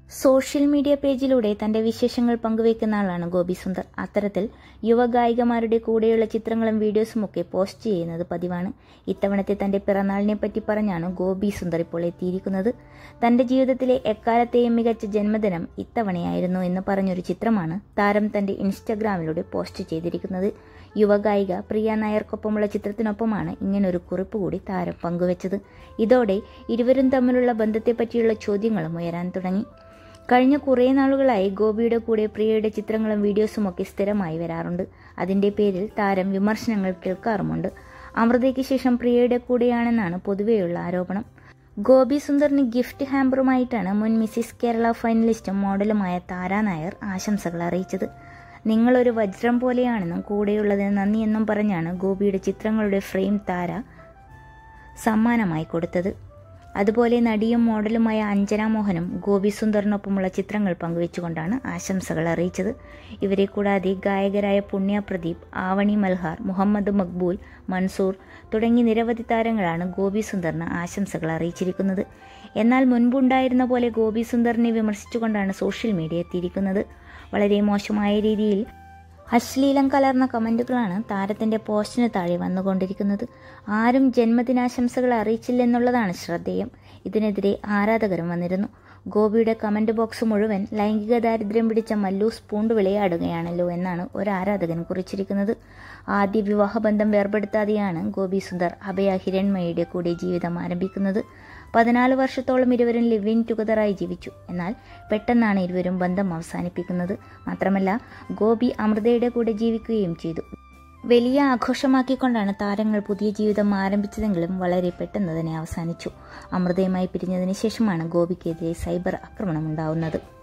Social media പേജിലൂടെ തന്റെ വിശേഷങ്ങൾ പങ്കുവയ്ക്കുന്ന ആളാണ് ഗോപി സുന്ദർ. അത്തരത്തിൽ യുവഗായികമാരുടെ കൂടെയുള്ള ചിത്രങ്ങളും വീഡിയോസും ഒക്കെ പോസ്റ്റ് ചെയ്യുന്നത് പതിവാണ്. ഇത്തവണത്തെ തന്റെ പിറന്നാളിനെ പറ്റി പറഞ്ഞാണ് ഗോപി സുന്ദർ ഇപ്പോൾ എത്തിയിരിക്കുന്നത്. തന്റെ ജീവിതത്തിലെ എക്കാലത്തെയും മികച്ച ജന്മദിനം ഇത്തവണയായിരുന്നു എന്ന് പറഞ്ഞൊരു ചിത്രമാണ് താരം തന്റെ ഇൻസ്റ്റഗ്രാമിലൂടെ പോസ്റ്റ് ചെയ്തിരിക്കുന്നത്. യുവഗായിക പ്രിയ നായർക്കൊപ്പമുള്ള ചിത്രത്തിനൊപ്പമാണ് ഇങ്ങനൊരു കുറിപ്പ് കൂടി താരം പങ്കുവച്ചത്. ഇതോടെ ഇരുവരും തമ്മിലുള്ള ബന്ധത്തെപ്പറ്റിയുള്ള ചോദ്യങ്ങളും ഉയരാൻ തുടങ്ങി. കഴിഞ്ഞ കുറേ നാളുകളായി ഗോപിയുടെ കൂടെ പ്രിയയുടെ ചിത്രങ്ങളും വീഡിയോസും ഒക്കെ സ്ഥിരമായി വരാറുണ്ട്. അതിന്റെ പേരിൽ താരം വിമർശനങ്ങൾ കേൾക്കാറുമുണ്ട്. അമൃതയ്ക്ക് ശേഷം പ്രിയയുടെ കൂടെയാണെന്നാണ് പൊതുവെയുള്ള ആരോപണം. ഗോപി സുന്ദറിന് ഗിഫ്റ്റ് ഹാമ്പറുമായിട്ടാണ് മുൻ മിസിസ് കേരള ഫൈനലിസ്റ്റും മോഡലുമായ താര നായർ ആശംസകൾ അറിയിച്ചത്. നിങ്ങളൊരു വജ്രം പോലെയാണെന്നും കൂടെയുള്ളതിന് നന്ദിയെന്നും പറഞ്ഞാണ് ഗോപിയുടെ ചിത്രങ്ങളുടെ ഫ്രെയിം താര സമ്മാനമായി കൊടുത്തത്. അതുപോലെ നടിയും മോഡലുമായ അഞ്ജന മോഹനും ഗോപി സുന്ദറിനൊപ്പമുള്ള ചിത്രങ്ങൾ പങ്കുവെച്ചുകൊണ്ടാണ് ആശംസകൾ അറിയിച്ചത്. ഇവരെ കൂടാതെ ഗായകരായ പുണ്യ പ്രദീപ്, ആവണി മൽഹാർ, മുഹമ്മദ് മക്ബൂൽ, മൻസൂർ തുടങ്ങി നിരവധി താരങ്ങളാണ് ഗോപി സുന്ദറിന് ആശംസകൾ അറിയിച്ചിരിക്കുന്നത്. എന്നാൽ മുൻപുണ്ടായിരുന്ന പോലെ ഗോപി സുന്ദറിനെ വിമർശിച്ചുകൊണ്ടാണ് സോഷ്യൽ മീഡിയ എത്തിയിരിക്കുന്നത്. വളരെ മോശമായ രീതിയിൽ അശ്ലീലം കലർന്ന കമന്റുകളാണ് താരത്തിന്റെ പോസ്റ്റിന് താഴെ വന്നുകൊണ്ടിരിക്കുന്നത്. ആരും ജന്മദിനാശംസകൾ അറിയിച്ചില്ലെന്നുള്ളതാണ് ശ്രദ്ധേയം. ഇതിനെതിരെ ആരാധകരും വന്നിരുന്നു. ഗോപിയുടെ കമന്റ് ബോക്സ് മുഴുവൻ ലൈംഗിക ദാരിദ്ര്യം പിടിച്ച മല്ലൂസ് പൂണ്ട് വിളയാടുകയാണല്ലോ എന്നാണ് ഒരു ആരാധകൻ കുറിച്ചിരിക്കുന്നത്. ആദ്യ വിവാഹബന്ധം വേർപെടുത്താതെയാണ് ഗോപി സുന്ദർ അഭയ ഹിരൺമയുടെ കൂടെ ജീവിതം ആരംഭിക്കുന്നത്. 14 വർഷത്തോളം ഇരുവരും ലിവ് ഇൻ ടുഗദറായി ജീവിച്ചു. എന്നാൽ പെട്ടെന്നാണ് ഇരുവരും ബന്ധം അവസാനിപ്പിക്കുന്നത്. മാത്രമല്ല ഗോപി അമൃതയുടെ കൂടെ ജീവിക്കുകയും ചെയ്തു. വലിയ ആഘോഷമാക്കിക്കൊണ്ടാണ് താരങ്ങൾ പുതിയ ജീവിതം ആരംഭിച്ചതെങ്കിലും വളരെ പെട്ടെന്ന് തന്നെ അവസാനിച്ചു. അമൃതയുമായി പിരിഞ്ഞതിന് ശേഷമാണ് ഗോപിക്കെതിരെ സൈബർ ആക്രമണം ഉണ്ടാവുന്നത്.